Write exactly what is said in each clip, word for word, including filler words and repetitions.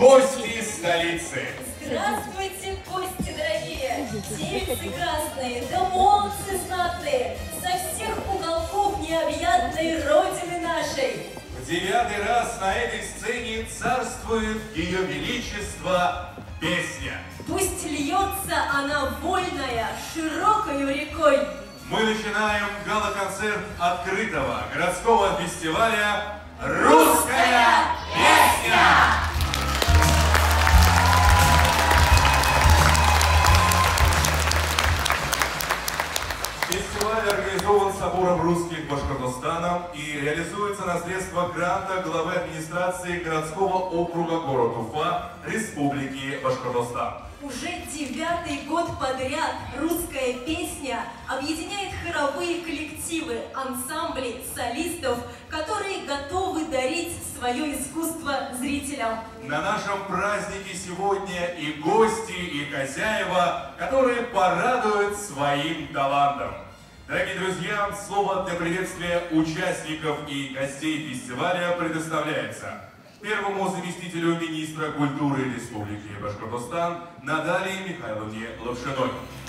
гости столицы. Здравствуйте, гости дорогие, девицы красные, да молодцы знатные, со всех уголков необъятной родины нашей. В девятый раз на этой сцене царствует ее величество песня. Пусть льется она вольная, широкою рекой. Мы начинаем гала-концерт открытого городского фестиваля «Русская песня». Фестиваль организован Собором русских Башкортостана и реализуется на средства гранта главы администрации городского округа город Уфа Республики Башкортостан. Уже девятый год подряд русская песня объединяет хоровые коллективы, ансамбли, солистов, которые готовы дарить свое искусство зрителям. На нашем празднике сегодня и гости, и хозяева, которые порадуют своим талантом. Дорогие друзья, слово для приветствия участников и гостей фестиваля предоставляется первому заместителю министра культуры Республики Башкортостан Наталье Михайловне Лапшиной.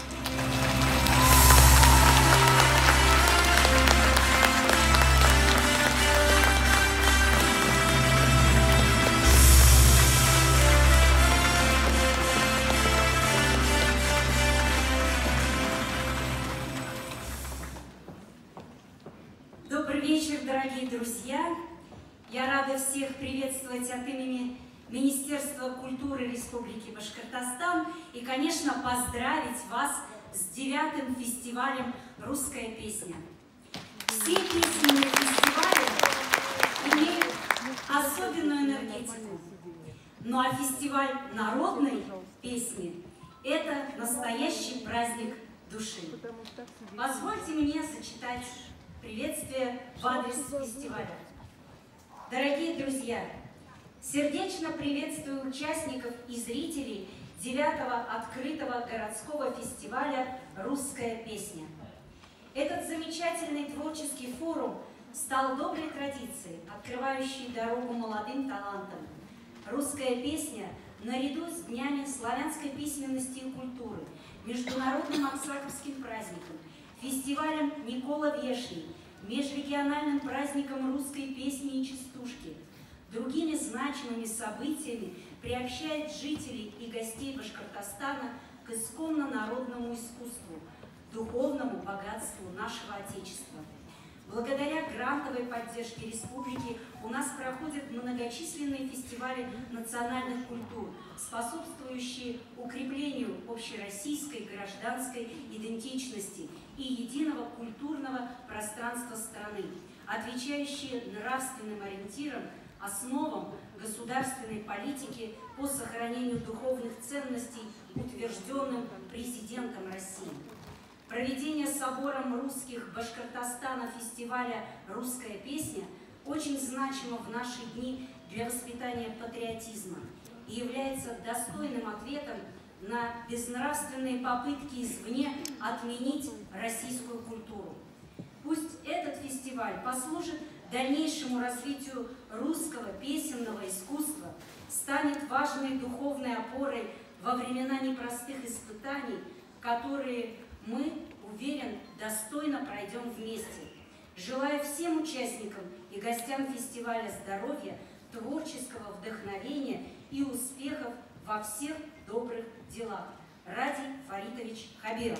Добрый вечер, дорогие друзья! Я рада всех приветствовать от имени Министерства культуры Республики Башкортостан и, конечно, поздравить вас с девятым фестивалем «Русская песня». Все песенные фестивали имеют особенную энергетику. Ну а фестиваль народной песни – это настоящий праздник души. Позвольте мне зачитать приветствие в адрес фестиваля. Дорогие друзья, сердечно приветствую участников и зрителей девятого открытого городского фестиваля «Русская песня». Этот замечательный творческий форум стал доброй традицией, открывающей дорогу молодым талантам. «Русская песня» наряду с Днями славянской письменности и культуры, Международным Аксаковским праздником, фестивалем Никола Вешний, межрегиональным праздником русской песни и частушки, другими значимыми событиями приобщает жителей и гостей Башкортостана к исконно народному искусству, духовному богатству нашего Отечества. Благодаря грантовой поддержке республики у нас проходят многочисленные фестивали национальных культур, способствующие укреплению общероссийской гражданской идентичности и единого культурного пространства страны, отвечающие нравственным ориентирам, основам государственной политики по сохранению духовных ценностей, утвержденным президентом России. Проведение Собором русских Башкортостана фестиваля «Русская песня» очень значимо в наши дни для воспитания патриотизма и является достойным ответом на безнравственные попытки извне отменить российскую культуру. Пусть этот фестиваль послужит дальнейшему развитию русского песенного искусства, станет важной духовной опорой во времена непростых испытаний, которые мы, уверен, достойно пройдем вместе. Желаю всем участникам и гостям фестиваля здоровья, творческого вдохновения и успехов во всех добрых делах. Ради Фаритович Хабиров.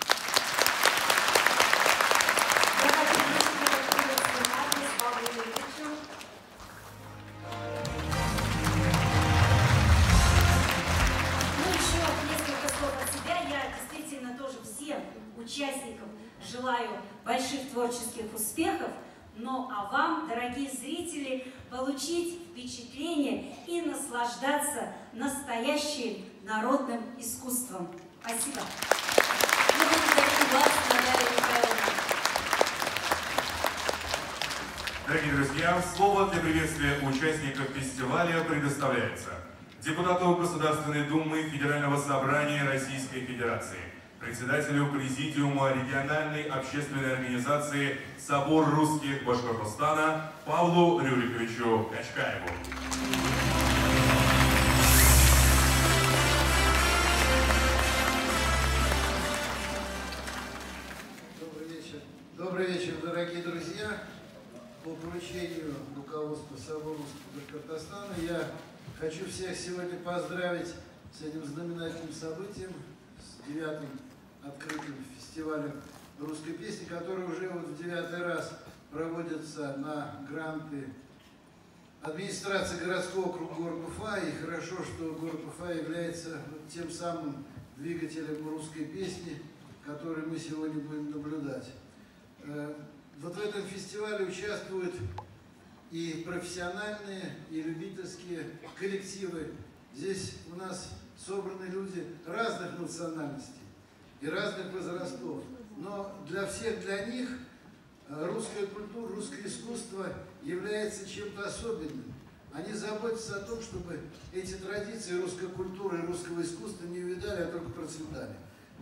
Участникам желаю больших творческих успехов, ну а вам, дорогие зрители, получить впечатление и наслаждаться настоящим народным искусством. Спасибо. Дорогие друзья, слово для приветствия участников фестиваля предоставляется депутату Государственной Думы Федерального собрания Российской Федерации, председателю Президиума региональной общественной организации «Собор русских Башкортостана» Павлу Рюриковичу Качкаеву. Добрый вечер, дорогие друзья. По поручению руководства Собора Башкортостана я хочу всех сегодня поздравить с этим знаменательным событием, с девятым открытым фестивалем русской песни, который уже вот в девятый раз проводится на гранты администрации городского округа города Уфа. И хорошо, что город Уфа является тем самым двигателем русской песни, который мы сегодня будем наблюдать. Вот в этом фестивале участвуют и профессиональные, и любительские коллективы. Здесь у нас собраны люди разных национальностей и разных возрастов. Но для всех, для них русская культура, русское искусство является чем-то особенным. Они заботятся о том, чтобы эти традиции русской культуры и русского искусства не увядали, а только процветали.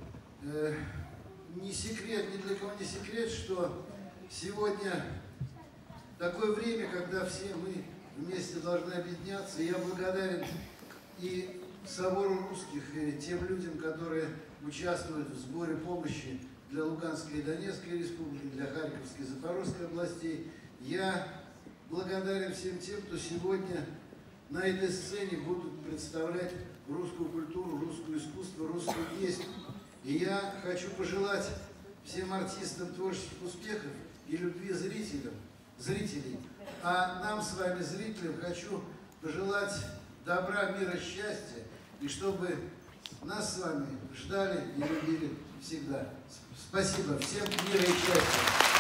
Не секрет, ни для кого не секрет, что сегодня такое время, когда все мы вместе должны объединяться. И я благодарен и Собору русских, и тем людям, которые участвуют в сборе помощи для Луганской и Донецкой республики, для Харьковской и Запорожской областей. Я благодарен всем тем, кто сегодня на этой сцене будут представлять русскую культуру, русское искусство, русскую песню. И я хочу пожелать всем артистам творческих успехов и любви зрителям, зрителей. А нам с вами, зрителям, хочу пожелать добра, мира, счастья. И чтобы нас с вами ждали и любили всегда. Спасибо. Всем мира и счастья.